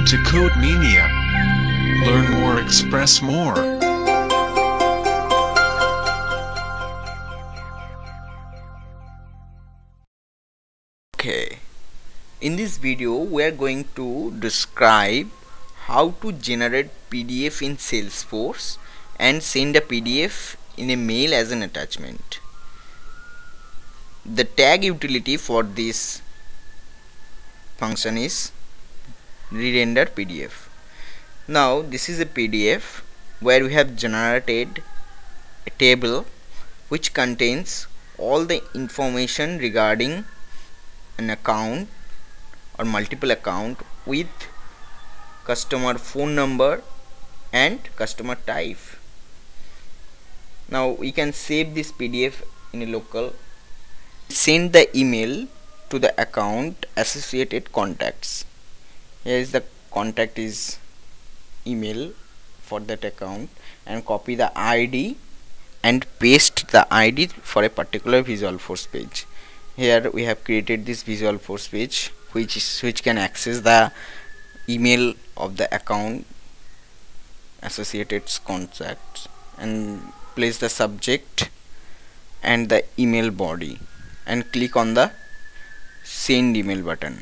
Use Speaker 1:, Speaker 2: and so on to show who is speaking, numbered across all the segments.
Speaker 1: to Code Mania. Learn more, express more.
Speaker 2: Okay, in this video we are going to describe how to generate PDF in Salesforce and send a PDF in a mail as an attachment. The tag utility for this function is re-render PDF. Now this is a PDF where we have generated a table which contains all the information regarding an account or multiple account with customer phone number and customer type. Now we can save this PDF in a local, send the email to the account associated contacts. Here is the contact is email for that account, and copy the ID and paste the ID for a particular Visualforce page. Here we have created this Visualforce page which can access the email of the account associated contacts, and place the subject and the email body and click on the send email button.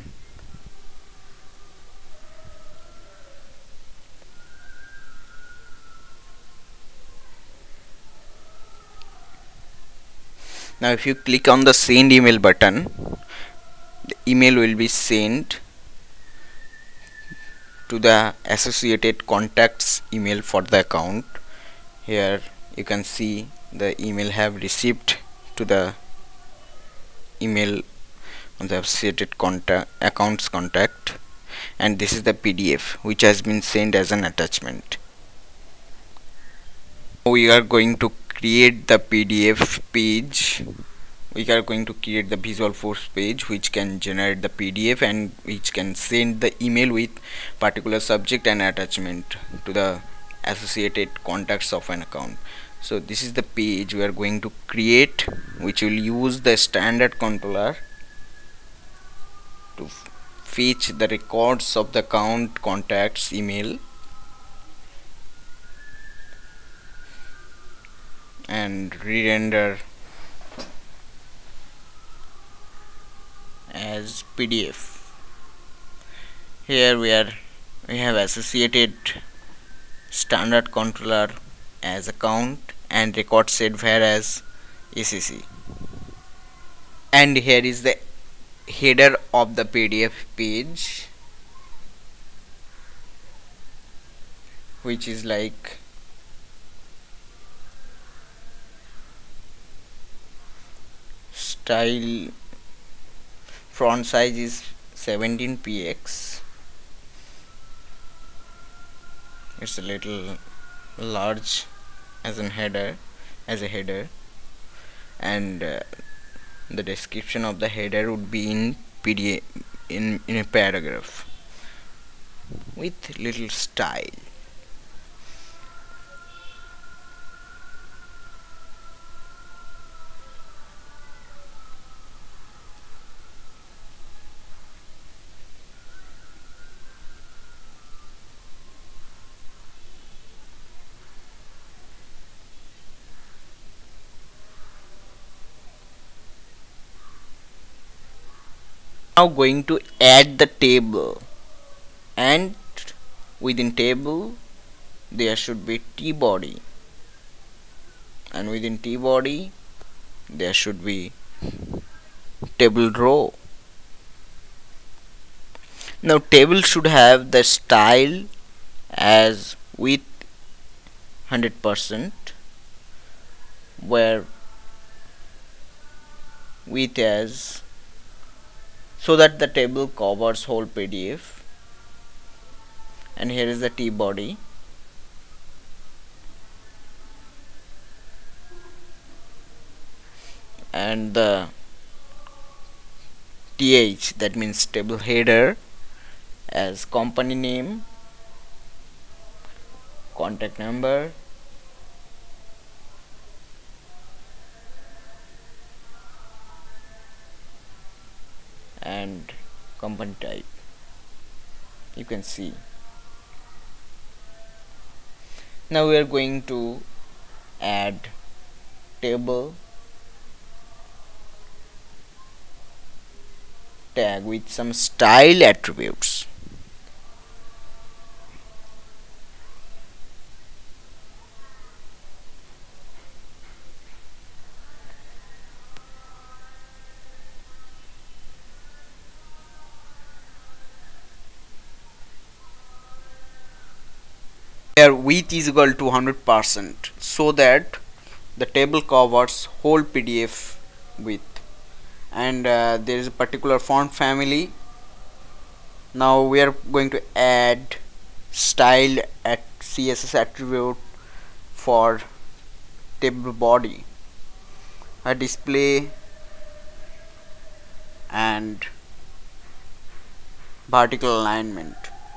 Speaker 2: Now if you click on the send email button, the email will be sent to the associated contacts email for the account. Here you can see the email have received to the email on the associated accounts contact, and this is the PDF which has been sent as an attachment. We are going to create the PDF page. We are going to create the Visualforce page which can generate the PDF and which can send the email with particular subject and attachment to the associated contacts of an account. So this is the page we are going to create, which will use the standard controller to fetch the records of the account contacts email and re-render as PDF. Here we have associated standard controller as account and record set var as ACC, and here is the header of the PDF page, which is like style. Font size is 17px. It's a little large as a header, and the description of the header would be in PDF in a paragraph with little style. Now going to add the table, and within table there should be T body, and within T body there should be table row. Now table should have the style as with 100%, where width as, so that the table covers whole PDF, and here is the T body, and the TH, that means table header, as company name, contact number, and company type. You can see Now we are going to add table tag with some style attributes. Here width is equal to 100% so that the table covers whole PDF width, and there is a particular font family. Now we are going to add style at CSS attribute for table body, a display and vertical alignment,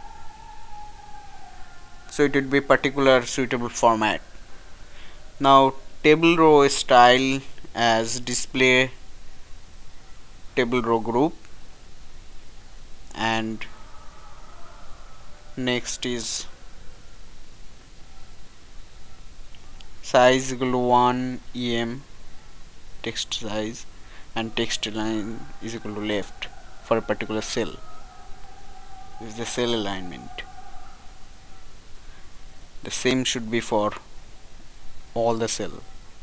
Speaker 2: so it would be particular suitable format. Now table row style as display table row group, and next is size equal to 1 em text size, and text line is equal to left for a particular cell. This is the cell alignment. The same should be for all the cell.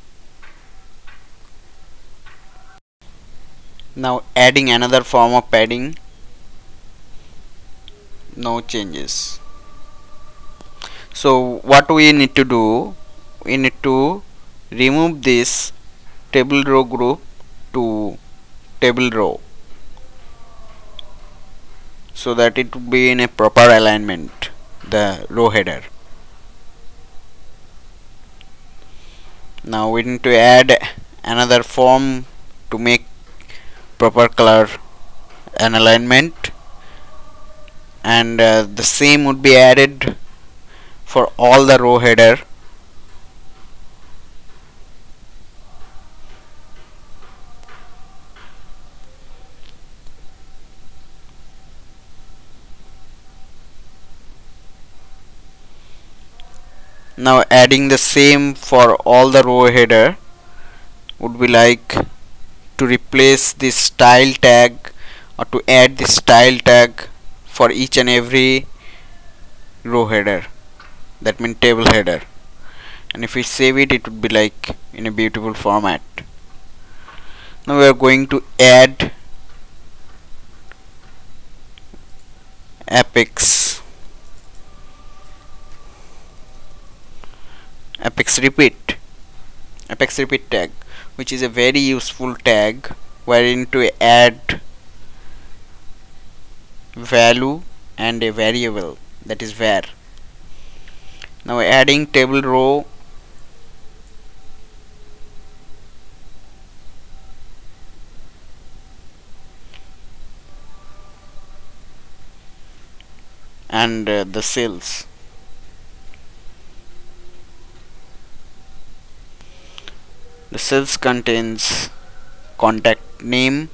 Speaker 2: Now adding another form of padding, no changes. So what we need to do, we need to remove this table row group to table row so that it would be in a proper alignment, the row header. Now we need to add another form to make proper color and alignment, and the same would be added for all the row header. Now adding the same for all the row header would be like to replace this style tag, or to add this style tag for each and every row header, that means table header, and if we save it, it would be like in a beautiful format. Now we are going to add apex repeat tag, which is a very useful tag wherein to add value and a variable, that is var. Now adding table row and the cells. The cells contains account name,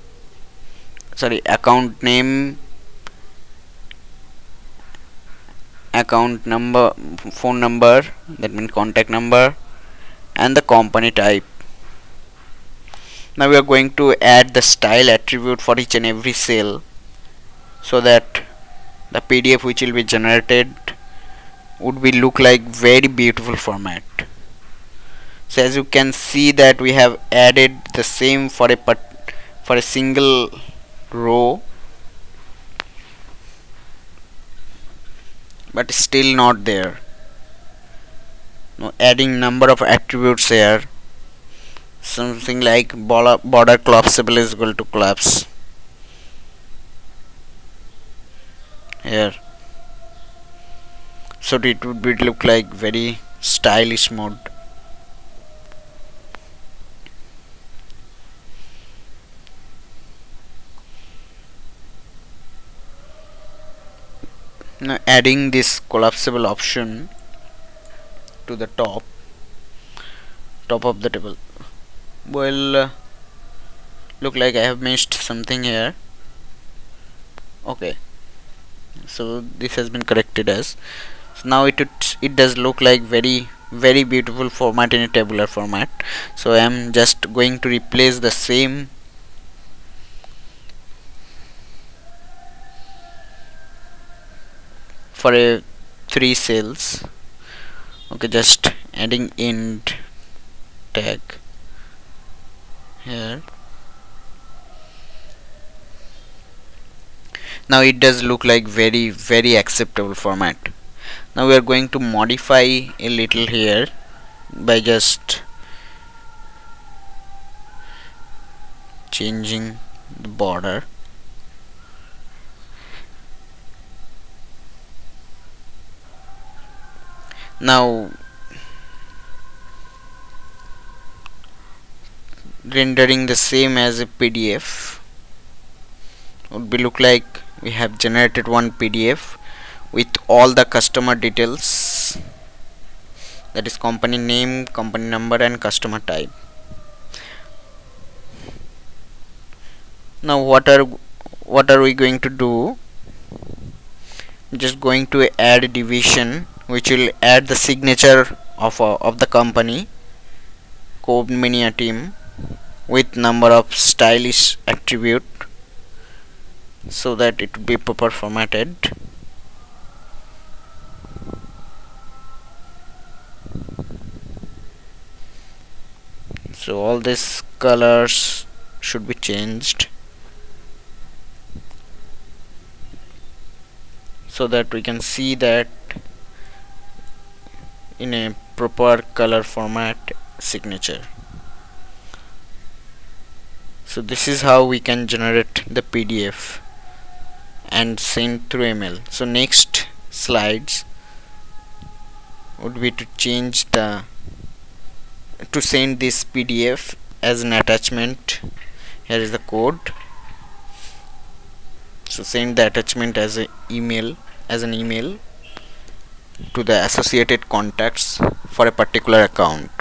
Speaker 2: account number, phone number, that means contact number, and the company type. Now we are going to add the style attribute for each and every cell so that the PDF which will be generated would be look like very beautiful format. So as you can see that we have added the same for a single row, but still not there. Now adding number of attributes here, something like border collapsible is equal to collapse here, so it would be look like very stylish mode. Now adding this collapsible option to the top of the table. Well, look like I have missed something here. Okay, so this has been corrected as. So now it it does look like very beautiful format in a tabular format. So I am just going to replace the same for a 3 cells. Okay, just adding int tag here. Now it does look like very acceptable format. Now we are going to modify a little here by just changing the border. Now rendering the same as a PDF would be look like we have generated one PDF with all the customer details, that is company name, company number and customer type. Now what are we going to do? Just going to add a division which will add the signature of the company code mania team with number of stylish attribute, so that it will be proper formatted. So all these colors should be changed so that we can see that in a proper color format signature. So this is how we can generate the PDF and send through email. So next slides would be to change the to send this PDF as an attachment. Here is the code. So send the attachment as an email to the associated contacts for a particular account.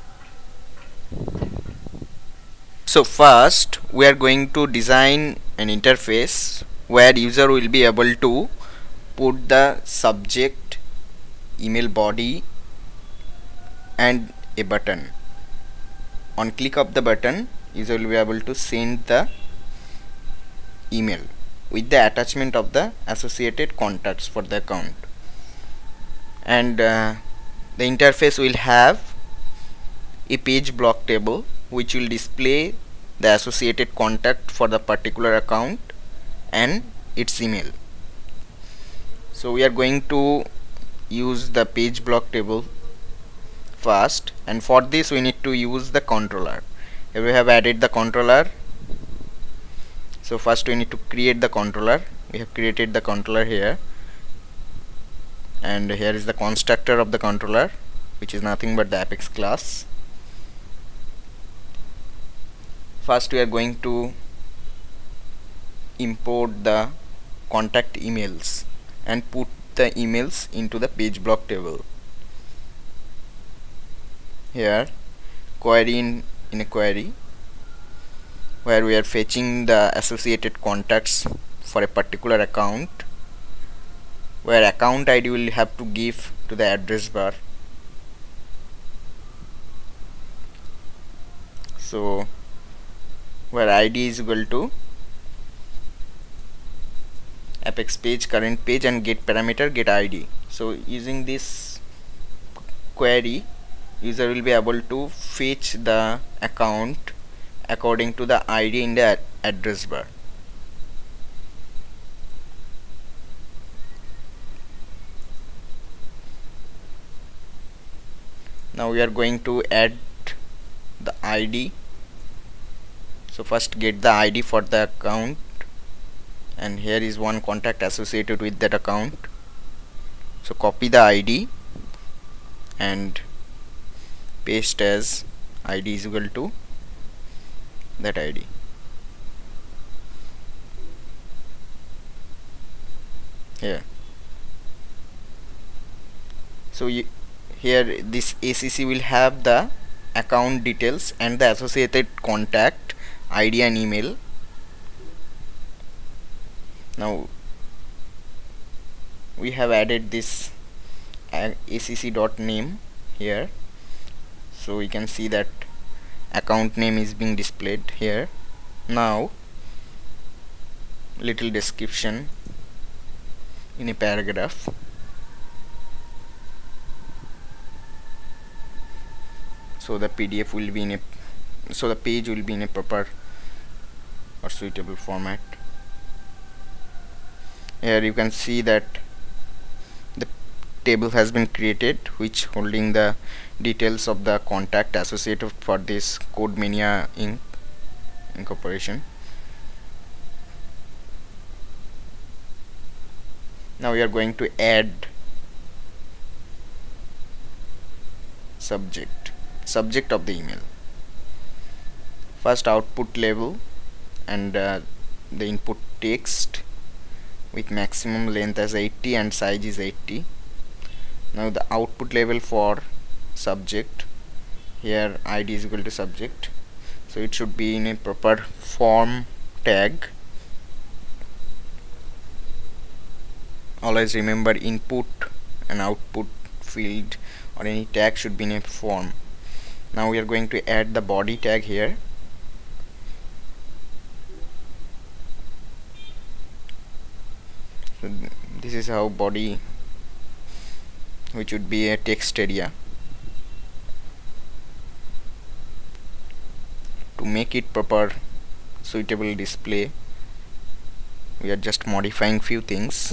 Speaker 2: So first we are going to design an interface where user will be able to put the subject, email body and a button. On click of the button, user will be able to send the email with the attachment of the associated contacts for the account. And the interface will have a page block table which will display the associated contact for the particular account and its email. So we are going to use the page block table first, and for this we need to use the controller. Here we have added the controller. So first we need to create the controller. We have created the controller here, and here is the constructor of the controller, which is nothing but the Apex class. First we are going to import the contact emails and put the emails into the page block table. Here query in a query where we are fetching the associated contacts for a particular account, where account ID will have to give to the address bar. So where ID is equal to Apex page current page and get parameter get ID. So using this query, user will be able to fetch the account according to the ID in the address bar. Now we are going to add the ID. So first get the ID for the account, and here is one contact associated with that account. So copy the ID and paste as ID is equal to that ID. Here. So here this ACC will have the account details and the associated contact ID and email. Now we have added this acc.name here, so we can see that account name is being displayed here. Now little description in a paragraph. So the PDF will be in a the page will be in a proper or suitable format. Here you can see that the table has been created, which holding the details of the contact associated for this Code Mania Incorporation. Now we are going to add subject of the email. First, output label and the input text with maximum length as 80 and size is 80. Now the output label for subject, here id is equal to subject, so it should be in a proper form tag. Always remember, input and output field or any tag should be in a form. Now we are going to add the body tag here. So this is how body, which would be a text area. To make it proper suitable display, we are just modifying few things.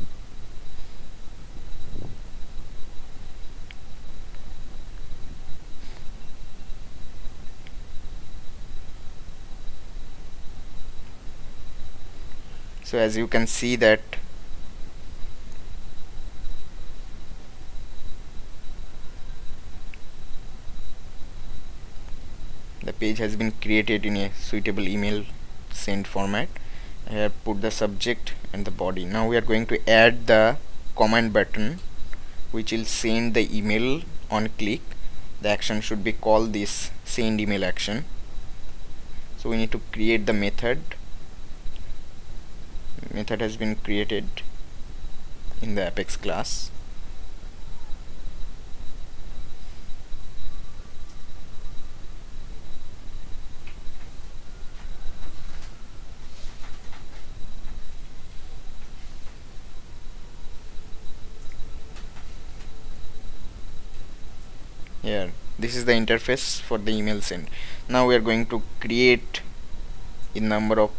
Speaker 2: So as you can see that the page has been created in a suitable email send format. Here put the subject and the body. Now we are going to add the command button, which will send the email on click. The action should be called this send email action. So we need to create the method. Method has been created in the Apex class. Here, this is the interface for the email send. Now we are going to create a number of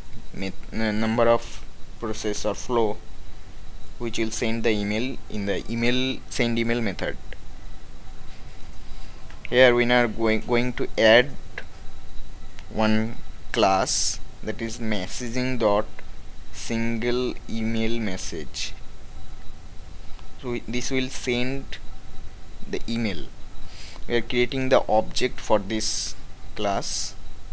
Speaker 2: process or flow which will send the email in the send email method. Here we are going to add one class, that is messaging dot single email message. So this will send the email. We are creating the object for this class.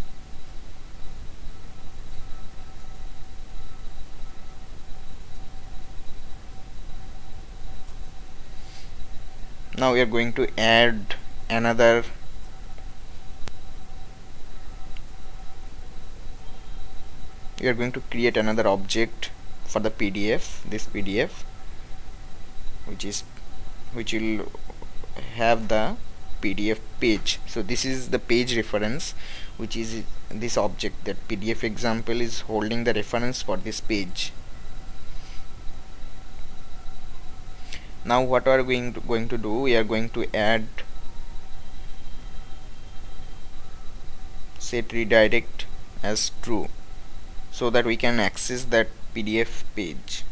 Speaker 2: Now we are going to add another we are going to create another object for the PDF, this PDF, which will have the PDF page. So this is the page reference, which is this object. That PDF example is holding the reference for this page. Now what are we going to do? We are going to add set redirect as true, so that we can access that PDF page.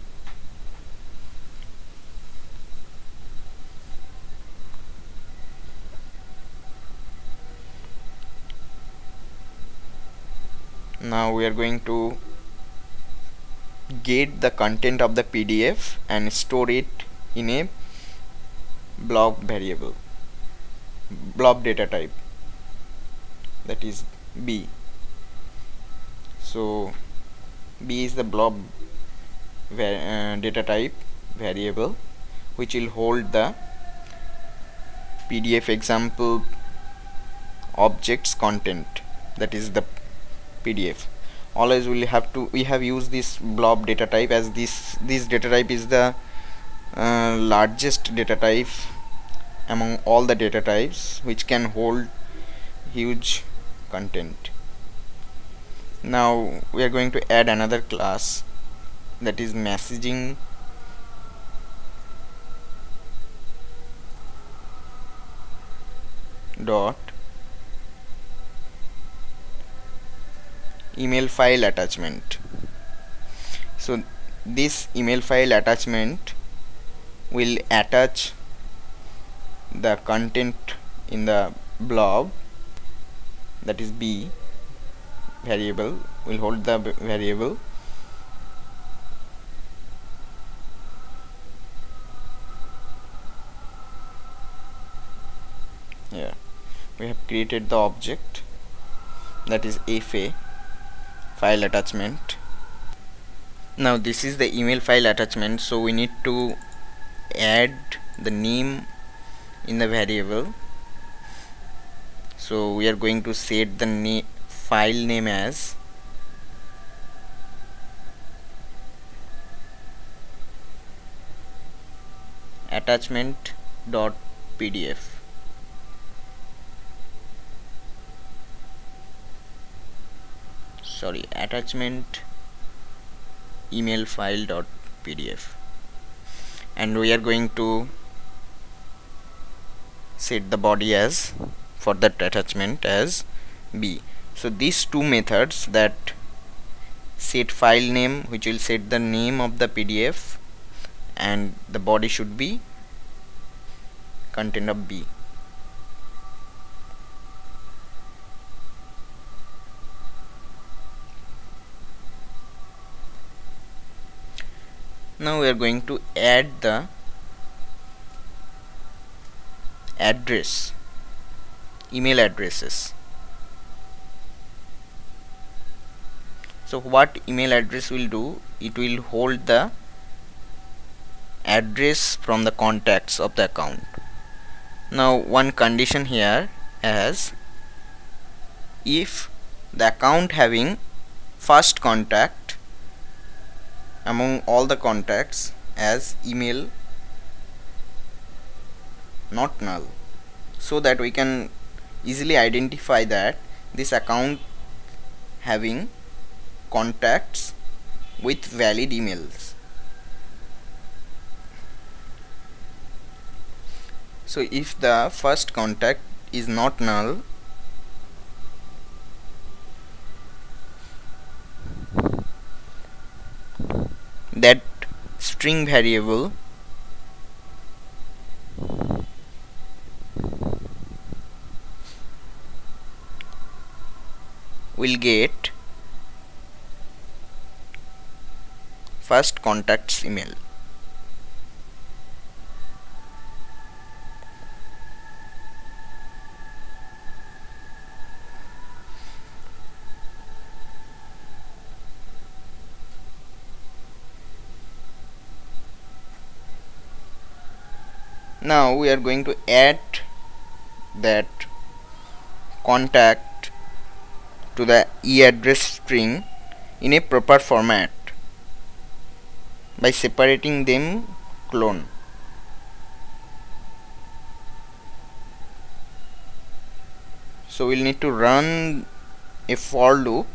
Speaker 2: Now we are going to get the content of the PDF and store it in a blob variable, blob data type, that is B. So B is the blob data type variable, which will hold the PDF example objects content, that is the PDF. Always we have used this blob data type, as this data type is the largest data type among all the data types, which can hold huge content. Now we are going to add another class, that is messaging dot email file attachment. So this email file attachment will attach the content in the blob, that is B variable, will hold the variable, yeah, we have created the object, that is FA file attachment. Now this is the email file attachment, so we need to add the name in the variable. So we are going to set the file name as attachment.pdf. Sorry, attachment email file.pdf, and we are going to set the body as, for that attachment, as B. So these two methods, that set file name, which will set the name of the PDF, and the body should be content of B. Now we are going to add the address, email addresses. So what email address will do, it will hold the address from the contacts of the account. Now one condition here, as if the account having first contact among all the contacts as email not null, so that we can easily identify that this account having contacts with valid emails. So if the first contact is not null, that string variable will get first contact's email. Now we are going to add that contact to the e-address string in a proper format by separating them clone. So we'll need to run a for loop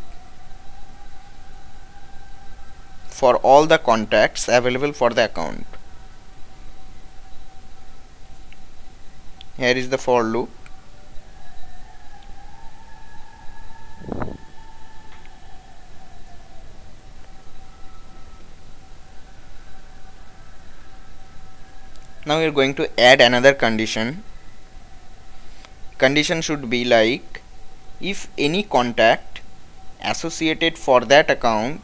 Speaker 2: for all the contacts available for the account. Here is the for loop. Now we are going to add another condition. Condition should be like, if any contact associated for that account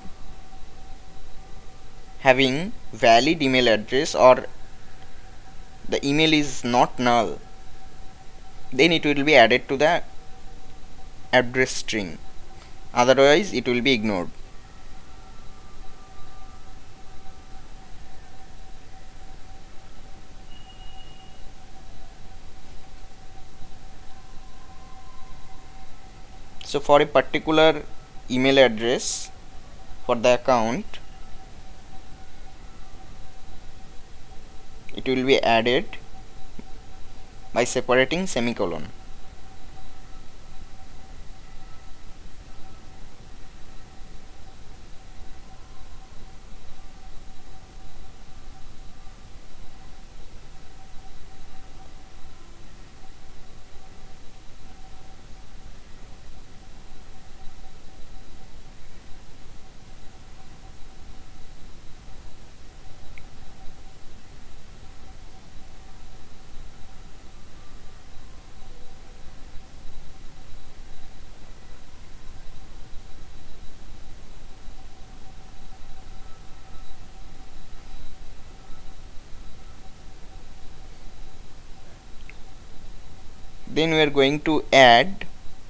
Speaker 2: having valid email address or the email is not null, then it will be added to the address string, otherwise it will be ignored. So for a particular email address for the account, it will be added by separating semicolon. Then we are going to add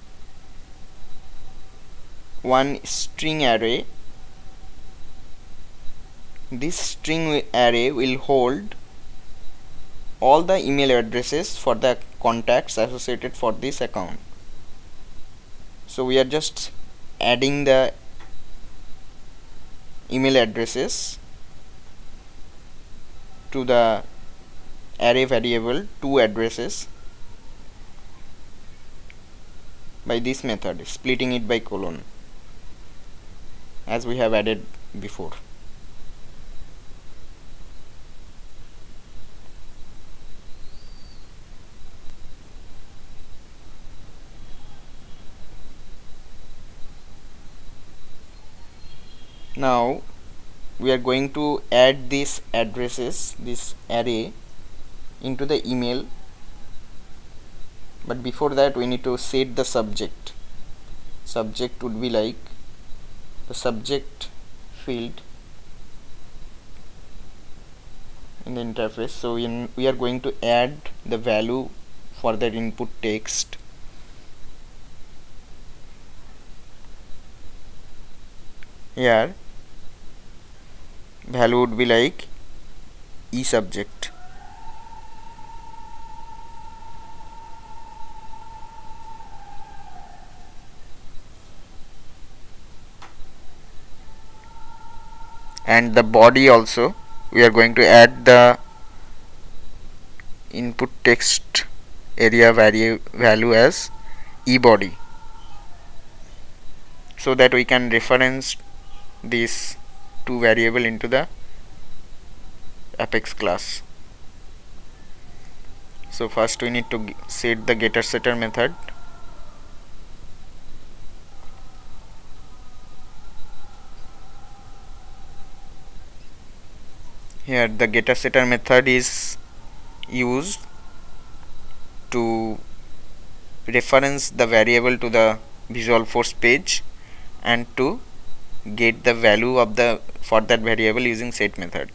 Speaker 2: one string array. This string array will hold all the email addresses for the contacts associated for this account. So we are just adding the email addresses to the array variable to addresses by this method, splitting it by colon, as we have added before. Now we are going to add these addresses, this array, into the email, but before that we need to set the subject. Subject would be like the subject field in the interface. So we are going to add the value for that input text. Here value would be like e-subject. And the body also, we are going to add the input text area value as e-body, so that we can reference these two variable into the Apex class. So first we need to set the getter setter method. Here the getter setter method is used to reference the variable to the Visualforce page and to get the value of the for that variable using set method.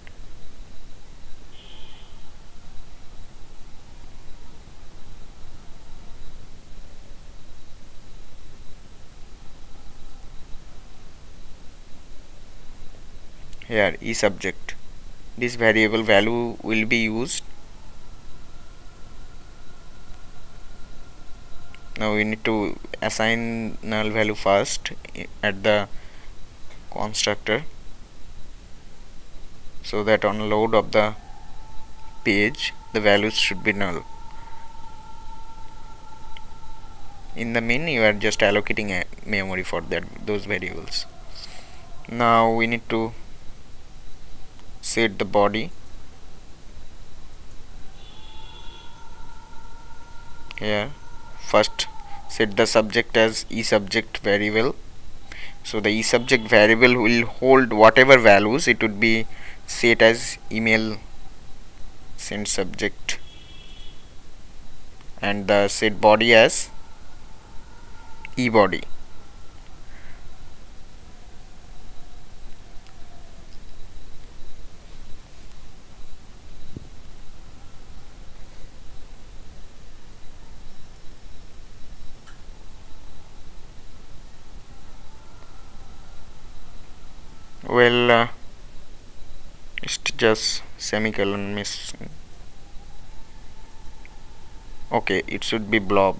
Speaker 2: Here e-subject, this variable value will be used. Now we need to assign null value first at the constructor, so that on load of the page the values should be null. In the main you are just allocating a memory for those variables. Now we need to set the body. Here first set the subject as e-subject variable. So the e-subject variable will hold whatever values it would be set as email send subject, and the set body as e-body. Well, it's just semicolon missing. Okay, it should be blob.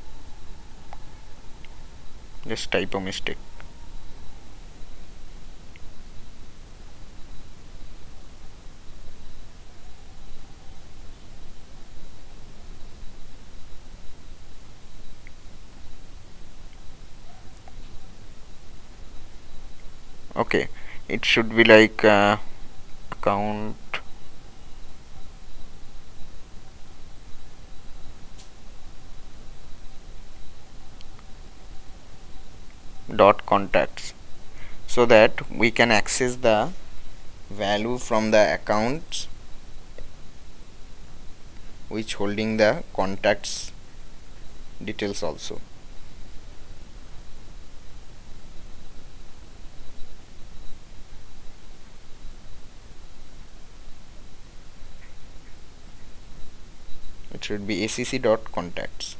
Speaker 2: Just typo mistake. Okay, it should be like account dot contacts, so that we can access the value from the accounts which holding the contacts details also. It should be acc dot contacts.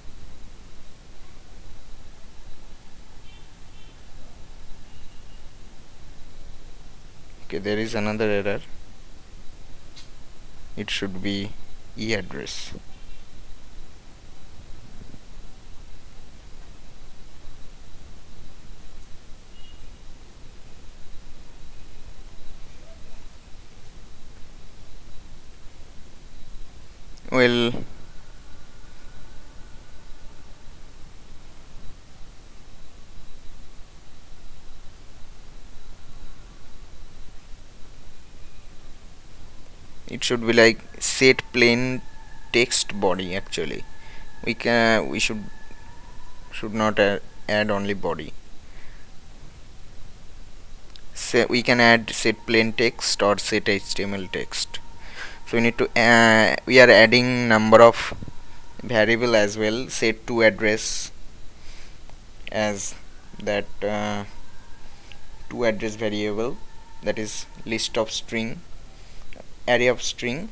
Speaker 2: Okay, there is another error. It should be e address. Well, it should be like set plain text body. Actually, we should not add only body. So we can add set plain text or set HTML text. So we need to we are adding number of variable as well. Set to address as that to address variable, that is list of string, array of string.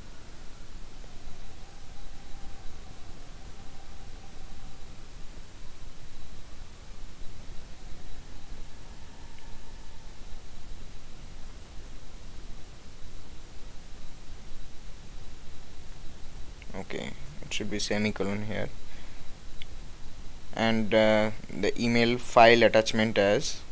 Speaker 2: Okay, it should be semicolon here, and the email file attachment as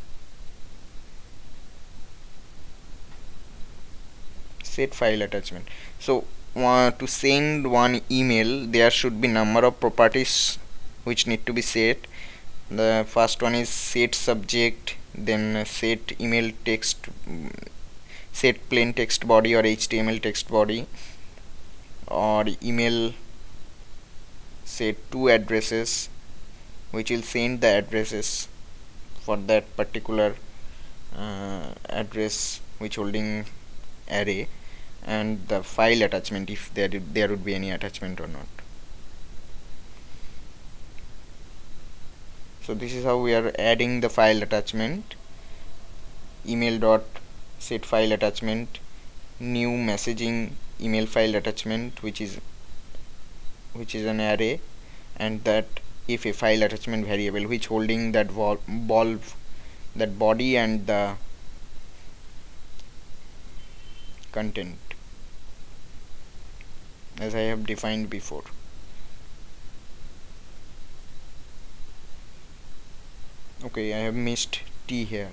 Speaker 2: set file attachment. So to send one email, there should be number of properties which need to be set. The first one is set subject, then set email text, set plain text body or HTML text body, or email set two addresses which will send the addresses for that particular address which holding array, and the file attachment if there would be any attachment or not. So this is how we are adding the file attachment. Email dot set file attachment, new messaging email file attachment which is an array, and that if a file attachment variable which holding that that body and the content as I have defined before. Okay, I have missed T here.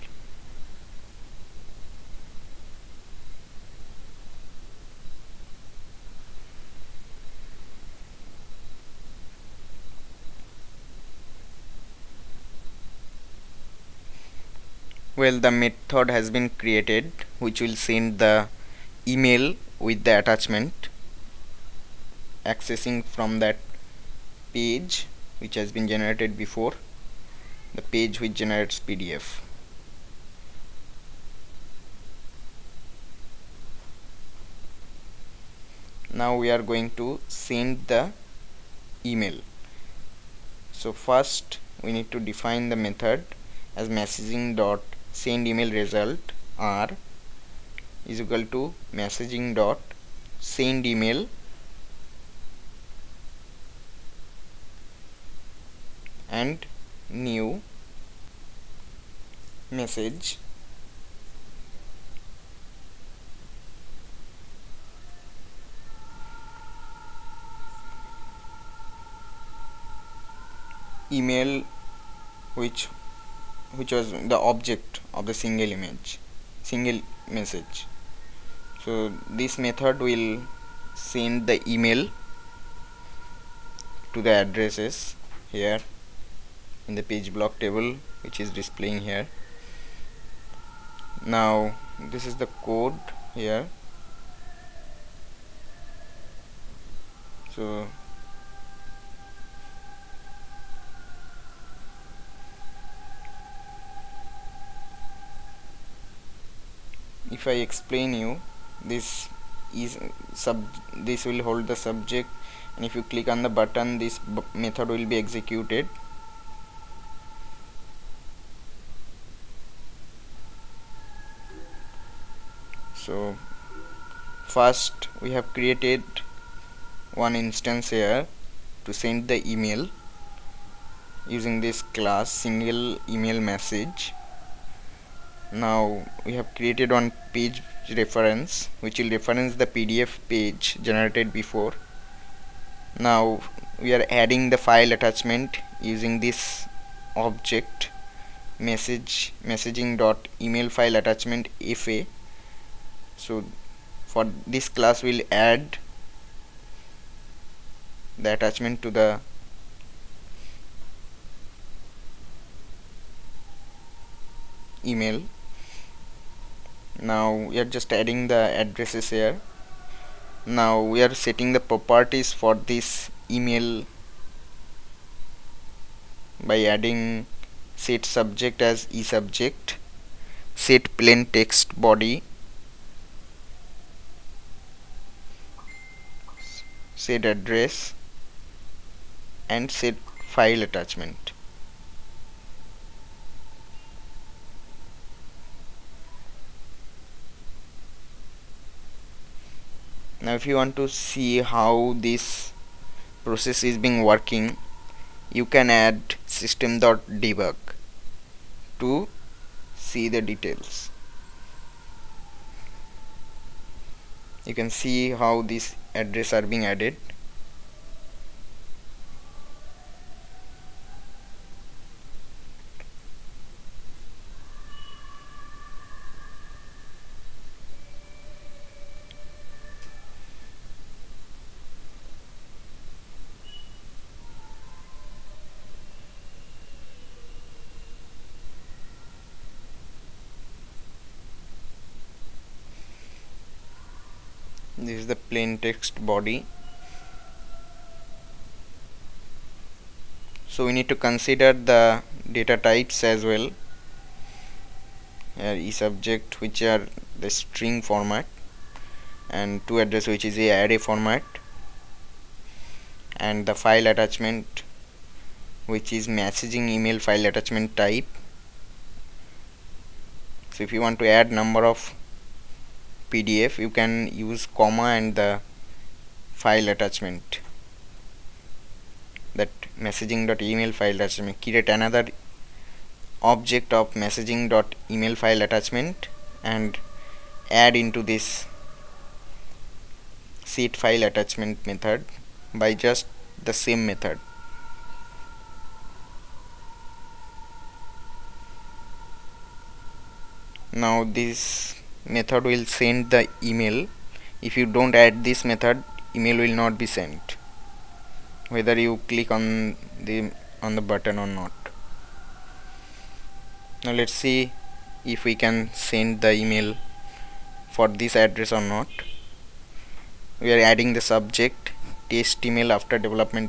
Speaker 2: Well, the method has been created which will send the email with the attachment accessing from that page which has been generated before, the page which generates PDF. Now we are going to send the email. So first we need to define the method as messaging dot send email result r is equal to messaging dot send email and new message email which was the object of the single message. So this method will send the email to the addresses here in the page block table which is displaying here. Now this is the code here. So if I explain you, this is this will hold the subject, and if you click on the button, this method will be executed. So first we have created one instance here to send the email using this class single email message. Now we have created one page reference which will reference the PDF page generated before. Now we are adding the file attachment using this object messaging dot email file attachment fa. So for this class we'll add the attachment to the email. Now we are just adding the addresses here. Now we are setting the properties for this email by adding set subject as eSubject, set plain text body, set address, and set file attachment. Now if you want to see how this process is being working, you can add system.debug to see the details. You can see how these address are being added. This is the plain text body. So we need to consider the data types as well. Here eSubject, which are the string format, and to address, which is a array format, and the file attachment, which is messaging email file attachment type. So if you want to add number of PDF, you can use comma and the file attachment, that messaging.email file attachment. Create another object of messaging.email file attachment and add into this set file attachment method by just the same method. Now this method will send the email. If you don't add this method, email will not be sent, whether you click on the button or not. Now let's see if we can send the email for this address or not. We are adding the subject test email after development,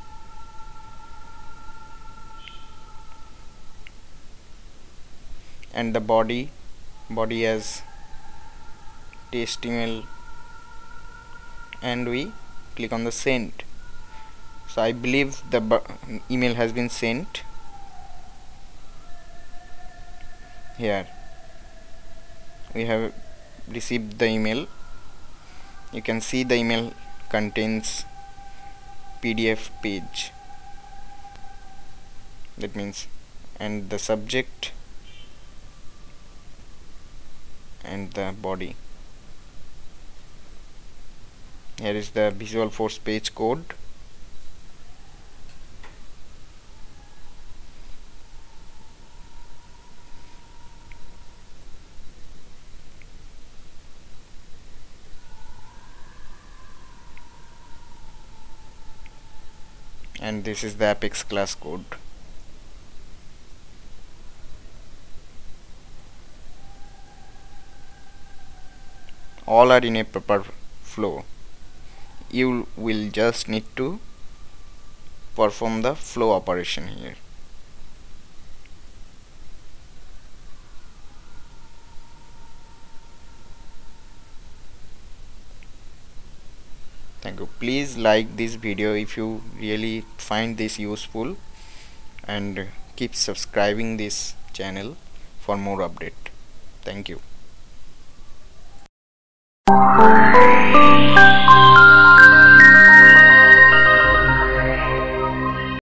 Speaker 2: and the body as test email, and we click on the send. So I believe the email has been sent. Here we have received the email. You can see the email contains PDF page, that means, and the subject and the body. Here is the Salesforce page code. And this is the Apex class code. all are in a proper flow. You will just need to perform the flow operation here. Thank you. Please like this video if you really find this useful, and keep subscribing this channel for more update. Thank you.